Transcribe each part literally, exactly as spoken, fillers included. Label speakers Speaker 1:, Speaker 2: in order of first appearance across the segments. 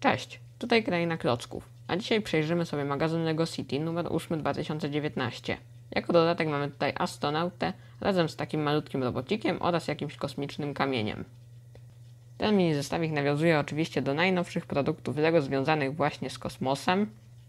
Speaker 1: Cześć, tutaj Kraina Klocków, a dzisiaj przejrzymy sobie magazyn LEGO City numer ósmy dwa tysiące dziewiętnaście. Jako dodatek mamy tutaj astronautę razem z takim malutkim robocikiem oraz jakimś kosmicznym kamieniem. Ten mini zestawik nawiązuje oczywiście do najnowszych produktów LEGO związanych właśnie z kosmosem.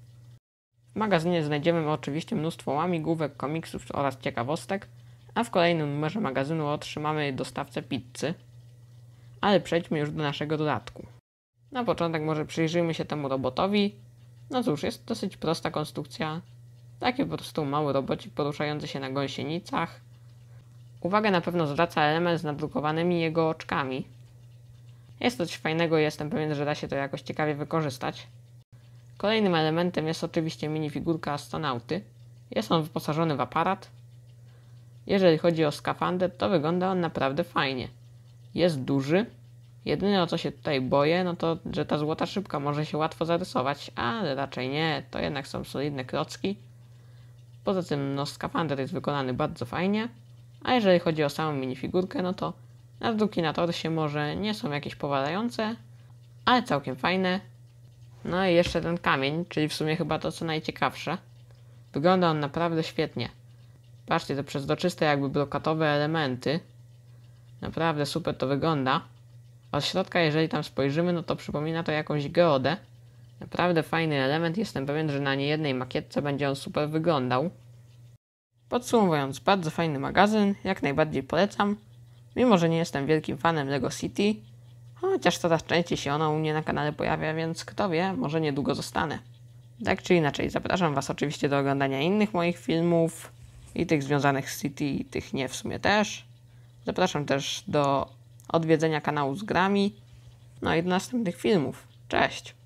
Speaker 1: W magazynie znajdziemy oczywiście mnóstwo łamigłówek, komiksów oraz ciekawostek, a w kolejnym numerze magazynu otrzymamy dostawcę pizzy. Ale przejdźmy już do naszego dodatku. Na początek może przyjrzyjmy się temu robotowi. No cóż, jest dosyć prosta konstrukcja. Taki po prostu mały robocik poruszający się na gąsienicach. Uwagę na pewno zwraca element z nadrukowanymi jego oczkami. Jest to coś fajnego i jestem pewien, że da się to jakoś ciekawie wykorzystać. Kolejnym elementem jest oczywiście minifigurka astronauty. Jest on wyposażony w aparat. Jeżeli chodzi o skafander, to wygląda on naprawdę fajnie. Jest duży. Jedyne, o co się tutaj boję, no to, że ta złota szybka może się łatwo zarysować, ale raczej nie, to jednak są solidne klocki. Poza tym, no, skafander jest wykonany bardzo fajnie, a jeżeli chodzi o samą minifigurkę, no to nadruki na torsie może nie są jakieś powalające, ale całkiem fajne. No i jeszcze ten kamień, czyli w sumie chyba to co najciekawsze. Wygląda on naprawdę świetnie. Patrzcie, te przezroczyste jakby brokatowe elementy. Naprawdę super to wygląda. Od środka, jeżeli tam spojrzymy, no to przypomina to jakąś geodę. Naprawdę fajny element, jestem pewien, że na niejednej makietce będzie on super wyglądał. Podsumowując, bardzo fajny magazyn, jak najbardziej polecam. Mimo, że nie jestem wielkim fanem LEGO City, chociaż coraz częściej się ono u mnie na kanale pojawia, więc kto wie, może niedługo zostanę. Tak czy inaczej, zapraszam Was oczywiście do oglądania innych moich filmów, i tych związanych z City, i tych nie w sumie też. Zapraszam też do odwiedzenia kanału z grami, no i do następnych filmów. Cześć!